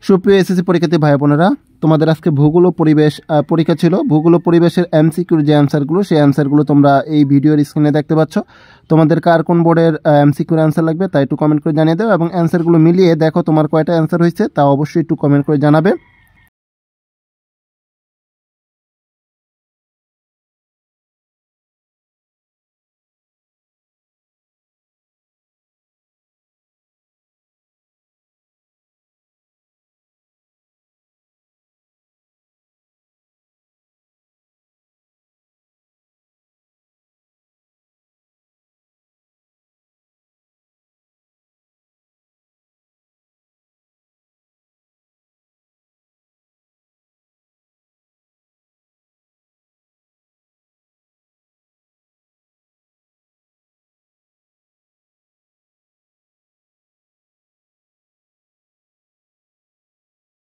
সুপ্রিয় এসএসসি পরীক্ষার্থী ভাই বোনেরা, তোমাদের আজকে ভূগোল ও পরিবেশ পরীক্ষা ছিল। ভূগোল ও পরিবেশের এমসিকিউর যে অ্যান্সারগুলো, সেই অ্যান্সারগুলো তোমরা এই ভিডিওর স্ক্রিনে দেখতে পাচ্ছ। তোমাদের কার কোন বোর্ডের এমসিকিউর অ্যান্সার লাগবে তা একটু কমেন্ট করে জানিয়ে দাও, এবং অ্যান্সারগুলো মিলিয়ে দেখো তোমার কয়টা অ্যান্সার হয়েছে তা অবশ্যই একটু কমেন্ট করে জানাবে।